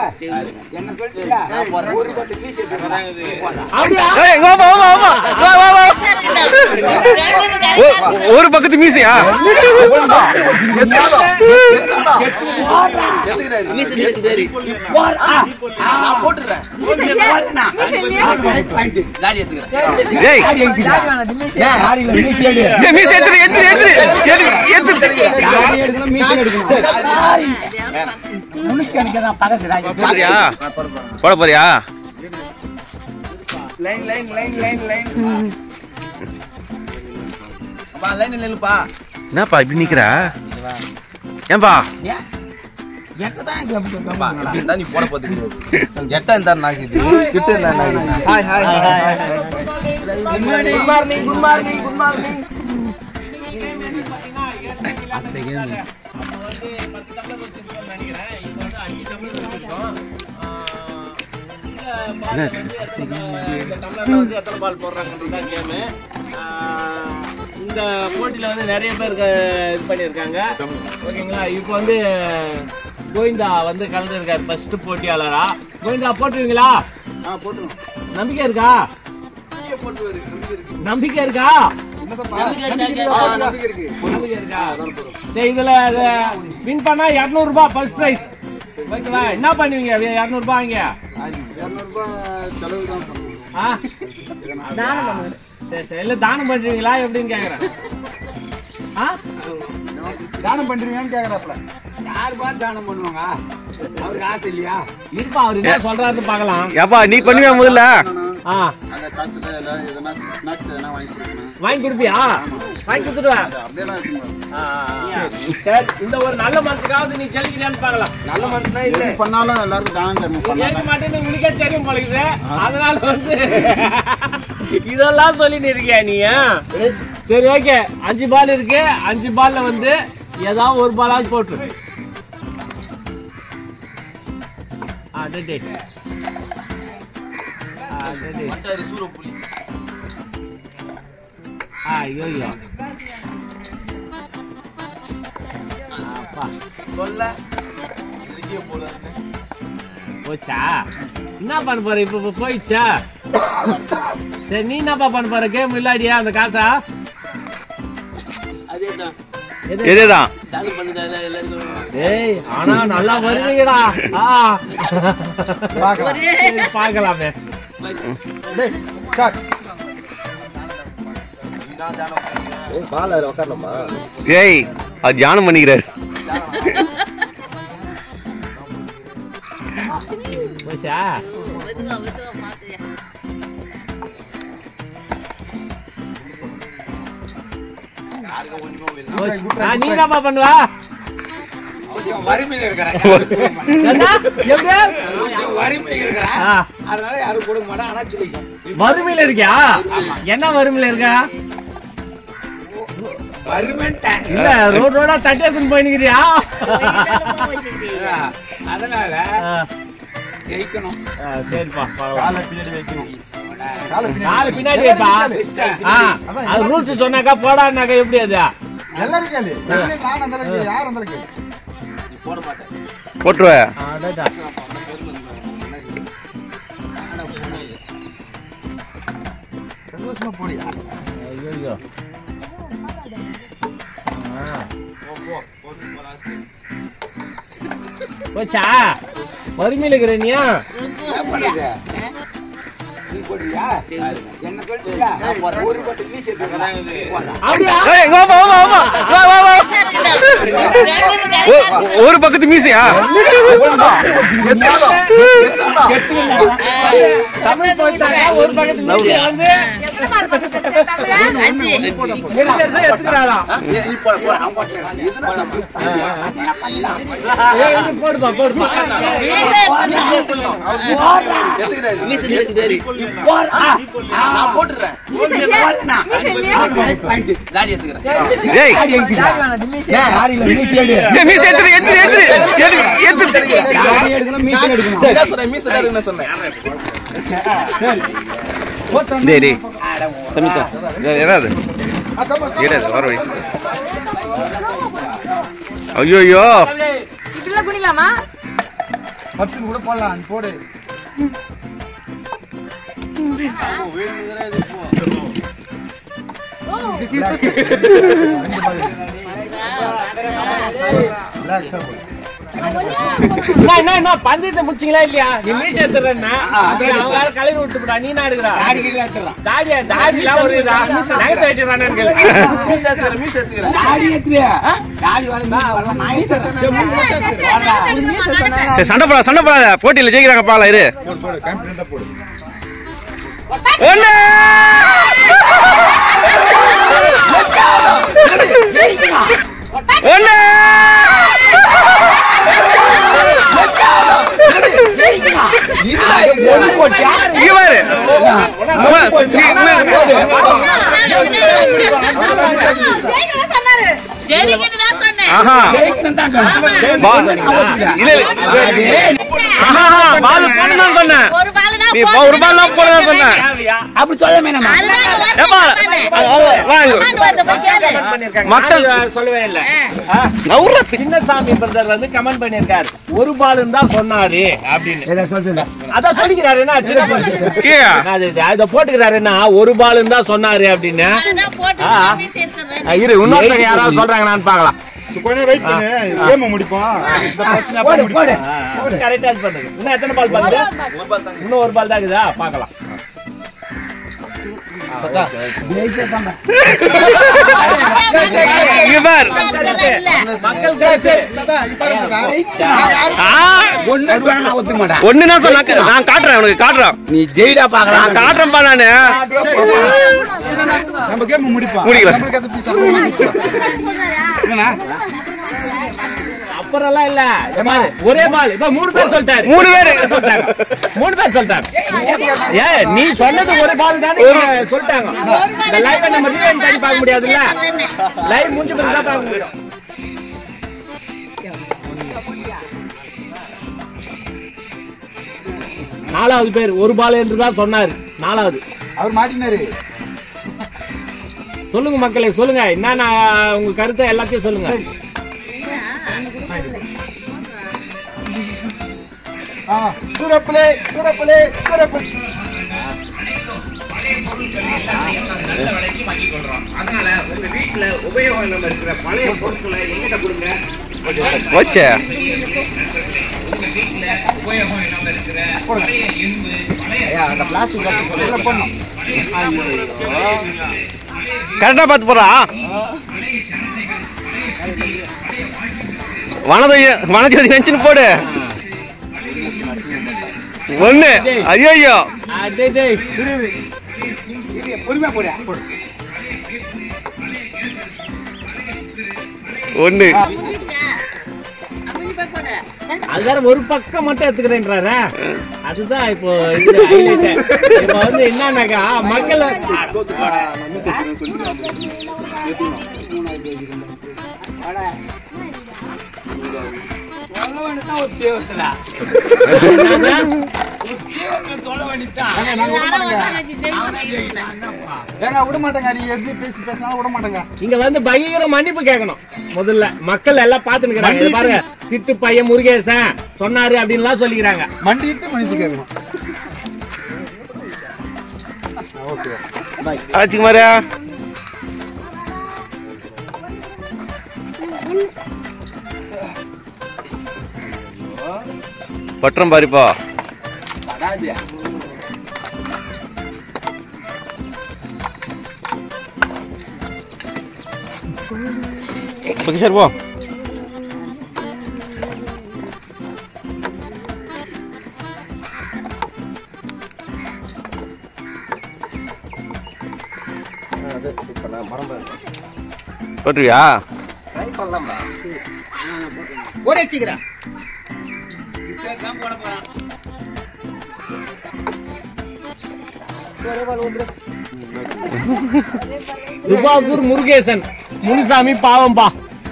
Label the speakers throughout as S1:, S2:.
S1: என்ன சொல்லிட்டீங்க? ஒரு பட்டு மீசி
S2: ஒரு பக்கத்து மீசையா? போட போறியா? என்னப்பா இப்படி நிக்கிறா? ஏன்பா
S3: நீ போட போது எட்ட இருந்தா நாக்குது கிட்ட இருந்தா நாக்குது. Hi hi hi good morning good morning good morning.
S4: எத்தனை பால் போடுறாங்க கேமு. இந்த போட்டியில் வந்து நிறைய பேர் இது பண்ணியிருக்காங்க. ஓகேங்களா? இப்போ வந்து கோவிந்தா வந்து கலந்துருக்காரு ஃபர்ஸ்ட் போட்டியாளரா. கோவிந்தா போட்டுருவீங்களா? நம்பிக்கை இருக்கா? நம்பிக்கை இருக்கா? சரி, இதுல வின் பண்ணா 200 ரூபாய் ஃபர்ஸ்ட் பிரைஸ். ஓகேவா? என்ன பண்ணுவீங்க 200 ரூபாய்? வாங்க சரி சரி. இல்ல தானம் பண்றீங்களா எப்படின்னு கேக்குறேன்.
S3: தானம் பண்றீங்கன்னு கேக்குறாப்ல.
S1: யாருப்பா தானம் பண்ணுவாங்க? அவருக்கு ஆசை இல்லையா?
S4: இருப்பா, அவரு என்ன சொல்றாருன்னு பாக்கலாம்.
S2: ஏப்பா நீ பண்ணுவியா முதல்ல?
S3: அந்த காசுல எதனா ஸ்நாக்ஸ் எதனா
S4: வாங்கி கொடுப்பியா? வாங்கி கொடுத்துடுவேன். சரி, இந்த ஒரு நல்ல மனசுக்காவது நீ செலுத்தியான்னு பாக்கலாம்.
S3: நல்ல மனசுனா இல்ல பண்ணாலும் எல்லாருக்கும் தானம் தரணும்.
S4: கேட்க மாட்டேன்னு உனக்கே தெரியும் பழகுது. அதனால வந்து இதெல்லாம் சொல்லிட்டு இருக்கியா நீ? சரி ஓகே, 5 பால் இருக்கு. 5 பால்ல வந்து ஏதாவது ஒரு பாலாவது போட்டு. ஐயோ
S3: சொல்ல
S4: போச்சா? என்ன பண்ண போற? இப்ப போயிடுச்சா? சரி, நீ என்னப்பா பண்ண போற? கேம் இல்லாடியா அந்த காசா?
S2: இதேதான்.
S4: ஏய், ஆனா நல்லா வருவீங்கடா. பாக்கலாமே.
S2: ஏய், அது தியானம் பண்ணிக்கிறாரு.
S4: போச்சா? நீ என்னப்பா பண்ணுவா?
S1: வறுமையில இருக்கிறேன். அதனால யாரும் கொடுக்க மாட்டேன். ஆனா ஜெயிக்கும்.
S4: வறுமையில இருக்கியா? என்ன வறுமையில இருக்கா? இல்ல, ரோடோட தட்டி எடுத்துன்னு போயினுக்கிறியா?
S1: அதனால ஜெயிக்கணும்.
S4: சரிப்பா,
S3: கால
S4: பின்னாடி வைப்பா. அது ரூல்ஸ் சொன்னாக்கா போடான்னாக்கா எப்படி? அது
S3: எல்லாரும் கேளு. நான் அந்த அளவுக்கு யார் அந்த அளவுக்கு போட மாட்டேன்.
S2: போட்டுருவ.
S3: சந்தோஷமா போடியா?
S4: ஐயோ போச்சா? வறுமையில இருக்கிற நீ
S1: என்ன சொல்லிட்டீங்க? ஒரு பட்டு மீசி
S2: ஒரு பக்கத்து மீசையா?
S4: ஒரு பக்கத்து மீசை வந்து எடுத்துக்கிறாரா? போடுப்பா போடுப்பா.
S3: நான் போட்டுறேன். காடி எடுத்துக்கிறேன்.
S2: ஐயோ
S5: குடிக்கலாமா?
S3: 10 கூட போடலாம் போடு
S4: என்ன பந்தயத்தை முடிச்சிங்களா இல்லையா? நீ மீச எடுத்துறேன்னா அவங்க கலையை விட்டுப்படா. நீ என்ன எடுக்கிறா? தாடியா தாடிலாம் ஒரு நகத்தை வெட்டிடுறானு
S2: சண்டை போடாத போட்டியில ஜெயிக்கிறாங்க பால இரு
S4: சின்னசாமி பிரதர் வந்து கமெண்ட் பண்ணிருக்காரு ஒரு பால் தான் சொன்னாரு அப்படின்னு. அதான் சொல்லிக்கிறாரு இத போட்டுக்கிறாருன்னா ஒரு பால் தான் சொன்னாரு அப்படின்னு. இரு இன்னொருத்தங்க யாராவது சொல்றாங்க நான் பாக்கலாம். இன்னும் எத்தனை பால் பண்ணுது? இன்னும் ஒரு பால் தான் இருக்குதா? பாக்கலாம்.
S2: ஒண்ணுதான் சொன்ன நான் காட்டுறேன் உனக்கு காட்டுறேன். நீ ஜெயிடா பாக்கலாம் காட்டுறேன் பா நானு.
S3: நம்ம கேம் முடிப்போம்.
S4: அப்புறம்லாம் இல்ல ஒரே பால். இப்ப 3 பேர் சொல்லிட்டாரு. 3 பேர் சொல்லிட்டாங்க. ஏ நீ சொன்னது ஒரு பால் தானே சொல்லிட்டாங்க. இந்த லைவ் நம்ம ரிவைண்ட் பண்ணி பார்க்க முடியாதுல்ல. லைவ் முடிஞ்ச பிறகு தான் பார்க்க முடியும். நாலாவது பேர் ஒரு பால் என்று தான் சொன்னாரு. நாலாவது
S3: அவர் மாட்டினாரு.
S4: சொல்லுங்க மக்களே சொல்லுங்க. என்னன்னா உங்க கருத்தை எல்லாத்தையும் சொல்லுங்க.
S3: சூரப்பிளே சூரப்பிளே சூரப்பிளே
S1: அதனால உங்க வீட்டுல உபயோகம் இருக்கிற பழைய பொருட்களை எங்கிட்ட கொடுங்க.
S2: வச்சே
S1: உங்க வீட்டுல உபயோகம் இல்லாம இருக்கிற பழைய இரும்பு பழைய
S3: அந்த பிளாஸ்டிக் போடணும்.
S2: கரெக்டா பார்த்து போறா. வனஜோதி நினைச்சுன்னு போடு. ஒண்ணு ஐயோ
S1: பொறுமையா போட
S2: ஒண்ணு
S4: அதுதான் ஒரு பக்கம் மட்டும் எடுத்துக்கிறேன்றாரா. அதுதான் இப்போ இது ஹைலைட். இப்போ வந்து என்னன்னாக்கா மக்கள் இங்க வந்து பயங்கர மன்னிப்பு கேட்கணும். முதல்ல மக்கள் எல்லாம் பாத்துக்கிறாங்க. பாருங்க திட்டு பையன் முருகேசன் சொன்னாரு அப்படின்னு சொல்லிக்கிறாங்க.
S3: மண்டிட்டு மன்னிப்பு கேட்கணும்.
S2: ஆச்சுக்குமாரா பற்றம் பாரிப்பா. கிஷோர் போ. போட்டுருவியா?
S3: ஓடி வச்சுக்கிறேன்.
S4: துபாக்கூர் முருகேசன் முனுசாமி பாவம்பா.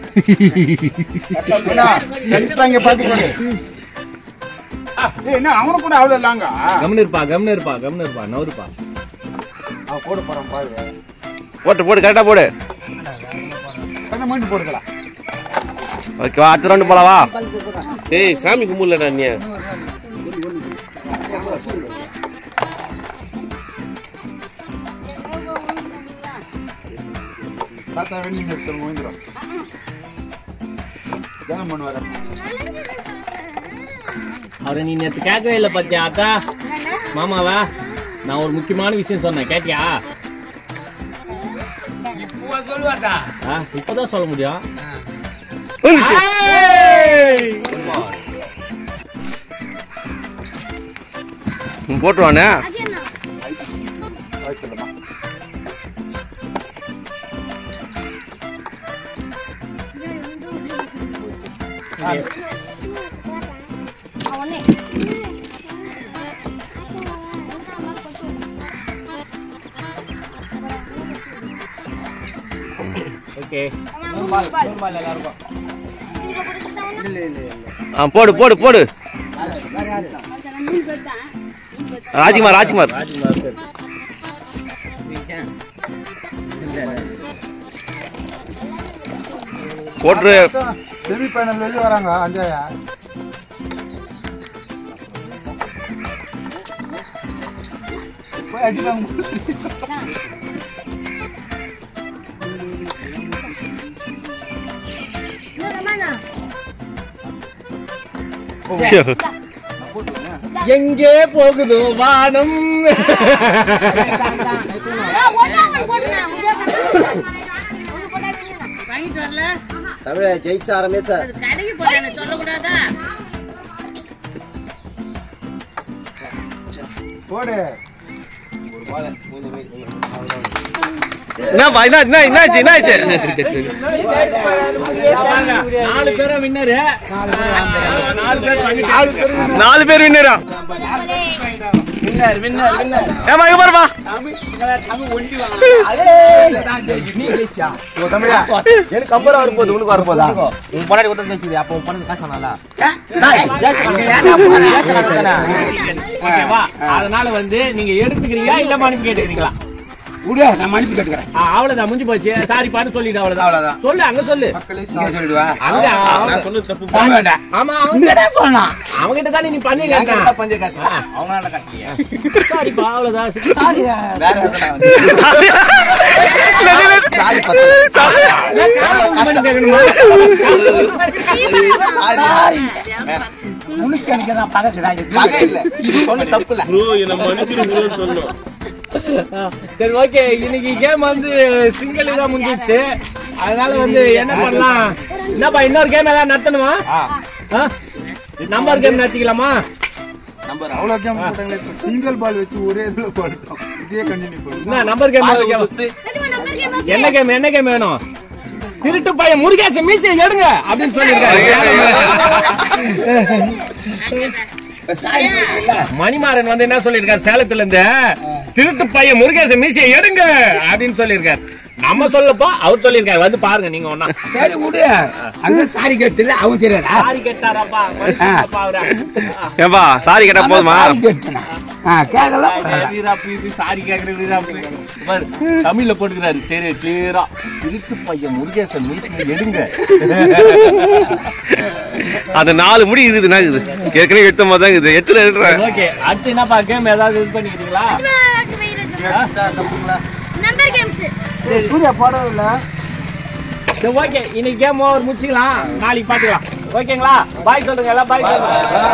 S3: அவனு கூட அவ்வளவு இல்லாங்க.
S4: கம்னிருப்பா நவருப்பா.
S3: போடு போறான் பாரு.
S2: போட்டு கரெக்டா போடு.
S3: போடுக்கலாம்.
S2: ஓகே அடுத்த ரவுண்ட் போலவா? ஏய் சாமி கும்பிடலடா நீ.
S3: தாத்தா வெளியே நிறுத்தல் ஓய்ந்துடும் தியானம் பண்ணுவாரு
S4: அவரை நீ நேற்று கேட்கவே இல்லை பத்தியா அக்கா மாமாவா நான் ஒரு முக்கியமான விஷயம் சொன்னேன் கேட்டியா இப்பதான் சொல்ல முடியும்
S2: போட்டுருவானே
S4: ஓகே
S2: போடு போடு போடு ராஜ்குமார் ராஜ்குமார் போட்டு
S3: செமி ஃபைனல் வெளியே வராங்க அஞ்சாயா போய் அடிப்பாங்க
S4: எங்கே போகுதோ வானம்
S3: தமிழ ஜெயிச்ச ஆரம்பிச்ச போடு
S2: என்னப்பா என்னாச்சு
S4: 4 பேரும் வின்னரு
S2: 4 பேர் வின்னரா
S3: வின்னர் வின்னர் வின்னர்
S2: ஏமா இங்க பாருமா
S3: நீ ஜெயிச்சா ஓ தமிழா எனக்கு அப்புறம் வர போகுது உனக்கு வர போதா உன் பொண்ணாடி கொடுத்து வச்சிரு அப்போ உன் பொண்ணு காசு ஆனால
S4: ஓகேவா அதனால வந்து நீங்க எடுத்துக்கிறீங்களா இல்ல மன்னிப்பு கேட்டுக்கிறீங்களா
S5: உடா நான் மன்னிப்பு கேட்கிறேன்
S4: அவ்வளவுதான் முடிஞ்சு போச்சு சாரி பான்னு சொல்லிடு அவ்வளவுதான் சொல்லு அங்க சொல்லு
S3: மக்களே
S5: சொல்லிடுவா
S4: அங்க
S2: நான் சொன்னது தப்பு
S4: ஆமா அவங்க
S5: சொல்லலாம்
S4: அவங்கிட்ட தானே நீ பண்ணி
S3: என்கிட்ட பஞ்ச காட்டு
S4: அவங்களால கட்டலையா சாரிப்பா அவ்வளவுதான்
S3: வேற எதனா சாரி பத்த சாரி
S5: உனக்கு எனக்கு தான்
S3: பகை இல்ல இது சொன்ன தப்பு இல்ல
S2: ப்ரோ என்ன மன்னிச்சிருங்கன்னு சொன்னோம்
S4: சரி ஓகே இன்னைக்கு கேம் வந்து சிங்கிள் தான் முடிஞ்சிச்சு அதனால வந்து என்ன பண்ணலாம் என்னப்பா இன்னொரு கேம் ஏதாவது நடத்தணுமா நம்பர் கேம் நடத்திக்கலாமா
S3: நம்பர் அவ்வளவு கேம் போட்டாங்களே சிங்கிள் பால் வச்சு ஒரே இதுல போடுறோம் இதே கண்டினியூ பண்ணுங்க
S4: என்ன நம்பர் கேம் என்ன கேம் வேணும் திருட்டு பையன் முருகேச மீசை எடுங்க அப்படின்னு சொல்லிருக்காரு மணிமாறன் வந்து என்ன சொல்லிருக்காரு சேலத்துல இருந்து திருட்டு பையன் முருகேச மீசையை எடுங்க அப்படின்னு சொல்லிருக்காரு நம்ம சொல்லப்பா அவர் சொல்லிருக்காரு வந்து பாருங்க நீங்க ஒண்ணா
S5: சரி விடு அங்க சாரி கேட்டல அவன் தெரியாதா
S4: சாரி கேட்டாராப்பா
S2: ஏப்பா சாரி கேட்டா போதுமா
S5: கேட்டனா கேக்கல
S4: சாரி கேக்குறது தமிழ்ல போட்டுக்கிறாரு தெரிய கிளியரா திருட்டு பையன் முருகேசன் மீசையை எடுங்க
S2: அது 4 முடி இருக்குதுன்னா இருக்குது ஏற்கனவே எடுத்த மாதிரி தான் இருக்குது எத்தனை எடுறேன்
S4: ஓகே அடுத்து என்னப்பா கேம் ஏதாவது இது பண்ணிக்கிறீங்களா
S6: நம்பர் கேம்ஸ்
S3: சூர்யா போடவே இல்ல
S4: சரி ஓகே இன்னைக்கு கேம் ஓவர் முடிச்சுக்கலாம் நாளைக்கு பாத்துக்கலாம் ஓகேங்களா பாய் சொல்லுங்க எல்லாம் பாய் சொல்லுங்க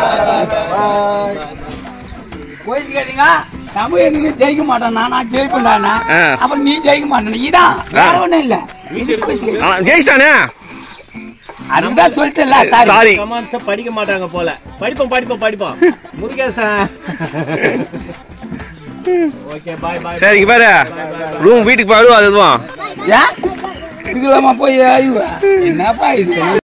S5: போய் கேட்டீங்க சமூக நீங்க ஜெயிக்க மாட்டான் நான் ஜெயிப்பேன்டா அப்புறம் நீ ஜெயிக்க மாட்டேன் இதான் வேற ஒண்ணும் இல்ல
S2: ஜெயிச்சிட்டானே
S5: அதுதான் சொல்லிட்டேன்ல
S2: சாரி
S4: கமெண்ட்ஸ படிக்க மாட்டாங்க போல படிப்போம் முருகேசன் ஓகே பாய் பாய்
S2: சரி இங்க பாரு ரூம் வீட்டுக்கு போய் அதுவும்
S5: ஏன் இதுலாமா போய் என்னப்பா இது